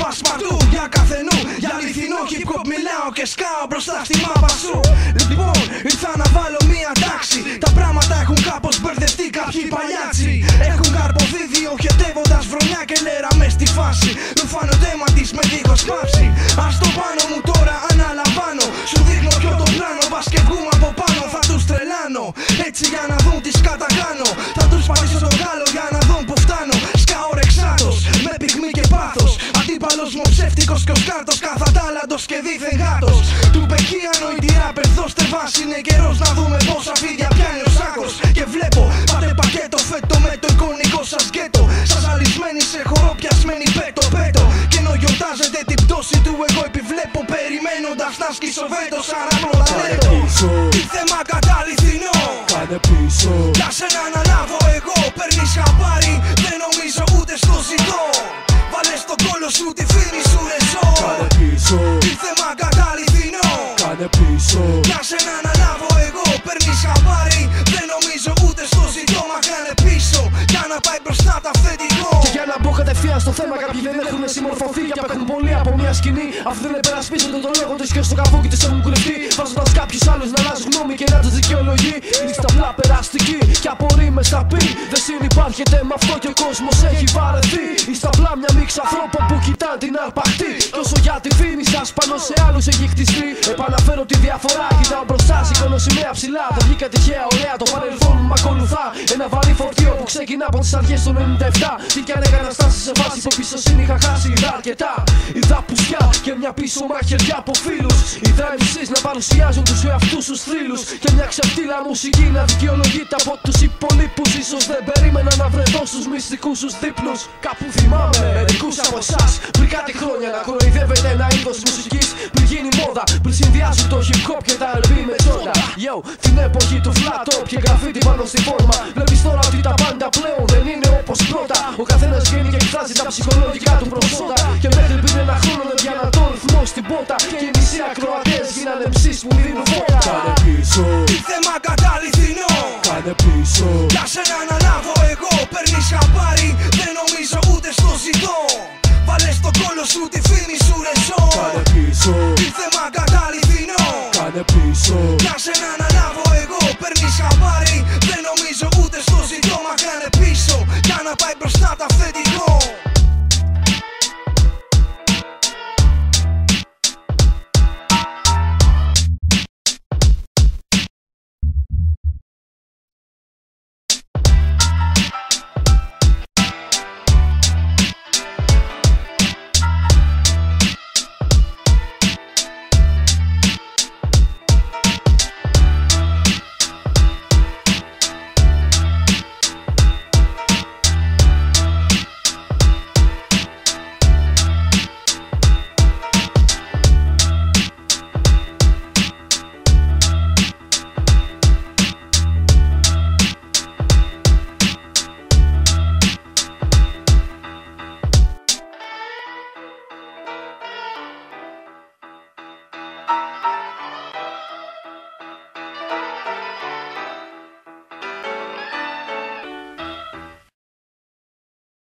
πασπαρτού για καθενού. Για αληθινό hip hop μιλάω και σκάω μπροστά στη μάπα σου. Λοιπόν, ήρθα να βάλω μία τάξη. Τα πράγματα έχουν κάπως μπερδευτεί κάποιοι παλιάτσι. Έχουν καρποδίδει οχετεύοντας βρονιά και λέρα μες στη φάση. Ρουφάνω τέμα της με δίχως πάυση. Ας το πάνω μου τώρα αναλαμβάνω. Σου δείχνω ποιο το πλάνο. Μπας και βγούμε από πάνω θα τους τρελάνω. Έτσι για να δουν τι σκατακάνω. Θα τους πατήσω το γάλο για να δουν που φτάνω. Σκάω ρεξάτος με πυγμή και πάθος. Αντίπαλος μου ψεύτικος και ο σκάρτος. Καθατάλαντος και δίθεν γάτος. Του πεχεί ανοητή ράπερ, δώστε βάση. Είναι καιρός να δούμε πόσα φίδια πιάνει ο σάκος. Και βλέπω πάτε πακέτο φέτο με το εικονικό σας γκέτο. Σας αλυσμένοι σε χορό πιασμένοι πέτο πέτο. Και ενώ γιορτάζετε την πτώση του εγώ επιβλέπω. Περιμένοντας να σκίσω βέτο σαν να προλαβαίνω. Τι θέμα καταληθινό. Κάνε πίσω. Για σένα να λάβω εγώ. Παίρνεις χαμπάρι, δεν νομίζω ούτε στο ζητώ. Βάλε στο κόλο σου τη φήμη σου ρε ζω. Κάνε πίσω. Τι θέμα καταληθινό. Κάνε πίσω. Για σένα να λάβω εγώ. Παίρνεις χαμπάρι, δεν νομίζω ούτε στο ζητώ. Μα κάνε πίσω για να πάει μπροστά το αυθεντικό. Και για να μπω κατευθείαν στο θέμα, κάποιοι δεν έχουν συμμορφωθεί και απέχουν πολύ από μια σκηνή. Αφού δεν επερασπίζονται τον λόγο τους και στο καβούκι τους έχουν κουλευτεί. Βάζοντας κάποιους άλλους να αλλάζουν γνώμη και να τους δικαιολογεί. Ρίξτε απλά περαστική και από ρήμες θα πει. Δεν συνυπάρχεται με αυτό και ο κόσμος έχει βαρεθεί. Είστε απλά μια μίξα ανθρώπων που κοιτάνε την αρπαχτή. Και όσο για τη φήμη σας πάνω σε άλλους έχει χτιστεί. Επαναφέρω τη διαφορά, κοιτάω μπροστά, σηκώνω σημαία ψηλά. Δεν βγήκα τυχαία, ωραία, το παρελθόν μου μ' ακολουθά. Ένα βαρύ φορτίο που ξεκινά από τις αρχές του 97. Τι κι αν έκανα στάση σε βάση που πίσω είχα χάσει, είδα αρκετά. Είδα πουσιά και μια πίσω μαχαιριά από φίλους. Είδα MCs να παρουσιάζουν τους εαυτούς τους θρύλους. Και μια ξεφτύλα μουσική να δικαιολογείται από τους υπολείπους. Ίσως δεν περίμενα να βρεθώ στους μυστικούς τους δίπλους. Κάπου θυμάμαι μερικούς από εσάς πριν κάτι χρόνια να κοροϊδεύετε ένα είδος μουσικής. Πριν γίνει μόδα, πριν συνδυάζουν το hip hop και τα R&B με τσόντα. Yo, την εποχή του flat top και γραφίτι πάνω στη φόρμα. Βλέπεις τώρα ότι τα πάντα πλέον δεν είναι όπως πρώτα. Ο καθένας βγαίνει και εκφράζει τα ψυχολογικά του προσόντα. Και μέχρι πριν ένα χρόνο δεν πιάνα το ρυθμό στην πότα. Και οι μισοί ακροατές γίνανε MCs που δίνουν φώτα. Κάνε πίσω. Τι θέμα καταληθινό. Κάνε πίσω. Για σένα να λάβω εγώ. Παίρνεις χαμπάρι, δεν νομίζω ούτε στο ζητώ. Βάλε στο κόλο σου τη φήμη σου ρε ζω. Κάνε πίσω. Τι θέμα καταληθινό. Κάνε πίσω. Για σένα να λάβω εγώ. Παίρνεις χαμπάρι, δεν νομίζω ούτε στο ζητώ. Μα κάνε πίσω για να πάει μπροστά το αυθεντικό.